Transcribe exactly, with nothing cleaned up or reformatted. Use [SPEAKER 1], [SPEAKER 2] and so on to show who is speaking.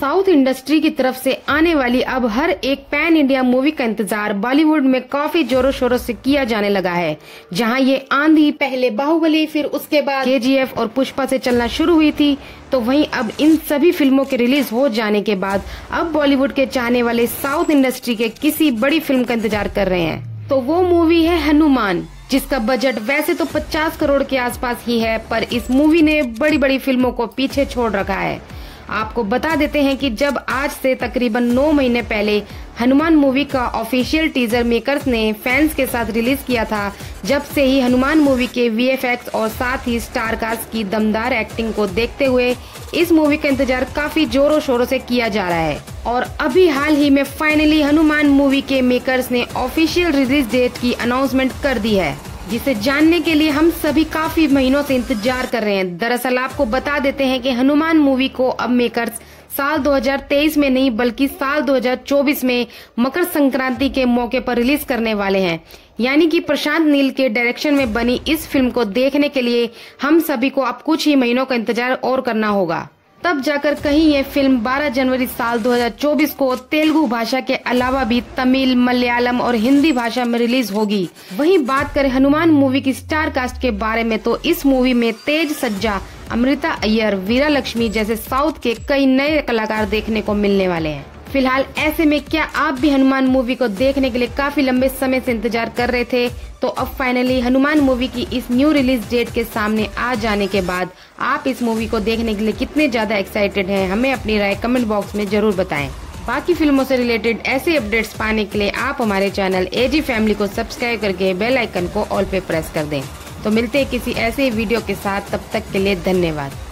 [SPEAKER 1] South industry की तरफ से आने वाली अब हर एक पैन इंडिया मूवी का इंतजार बॉलीवुड में काफी जोरों शोरों से किया जाने लगा है। जहां ये आंधी पहले बाहुबली, फिर उसके बाद केजीएफ और पुष्पा से चलना शुरू हुई थी, तो वहीं अब इन सभी फिल्मों के रिलीज हो जाने के बाद अब बॉलीवुड के चाहने वाले साउथ इंडस्ट्री के किसी बड़ी फिल्म का इंतजार कर रहे हैं। तो वो मूवी है हनुमान, जिसका बजट वैसे तो पचास करोड़ के आसपास ही है, पर इस मूवी ने बड़ी बड़ी फिल्मों को पीछे छोड़ रखा है। आपको बता देते हैं कि जब आज से तकरीबन नौ महीने पहले हनुमान मूवी का ऑफिशियल टीजर मेकर्स ने फैंस के साथ रिलीज किया था, जब से ही हनुमान मूवी के वीएफएक्स और साथ ही स्टार कास्ट की दमदार एक्टिंग को देखते हुए इस मूवी का इंतजार काफी जोरों शोरों से किया जा रहा है। और अभी हाल ही में फाइनली हनुमान मूवी के मेकर्स ने ऑफिशियल रिलीज डेट की अनाउंसमेंट कर दी है, जिसे जानने के लिए हम सभी काफी महीनों से इंतजार कर रहे हैं। दरअसल आपको बता देते हैं कि हनुमान मूवी को अब मेकर्स साल दो हज़ार तेईस में नहीं बल्कि साल दो हज़ार चौबीस में मकर संक्रांति के मौके पर रिलीज करने वाले हैं। यानी कि प्रशांत नील के डायरेक्शन में बनी इस फिल्म को देखने के लिए हम सभी को अब कुछ ही महीनों का इंतजार और करना होगा। तब जाकर कहीं ये फिल्म बारह जनवरी साल दो हज़ार चौबीस को तेलुगु भाषा के अलावा भी तमिल, मलयालम और हिंदी भाषा में रिलीज होगी। वहीं बात करें हनुमान मूवी की स्टार कास्ट के बारे में, तो इस मूवी में तेज सज्जा, अमृता अय्यर, वीरा लक्ष्मी जैसे साउथ के कई नए कलाकार देखने को मिलने वाले हैं। फिलहाल ऐसे में क्या आप भी हनुमान मूवी को देखने के लिए काफी लंबे समय से इंतजार कर रहे थे, तो अब फाइनली हनुमान मूवी की इस न्यू रिलीज डेट के सामने आ जाने के बाद आप इस मूवी को देखने के लिए कितने ज्यादा एक्साइटेड हैं, हमें अपनी राय कमेंट बॉक्स में जरूर बताएं। बाकी फिल्मों से रिलेटेड ऐसे अपडेट्स पाने के लिए आप हमारे चैनल एजी फैमिली को सब्सक्राइब करके बेल आइकन को ऑल पे प्रेस कर दें। तो मिलते हैं किसी ऐसे वीडियो के साथ, तब तक के लिए धन्यवाद।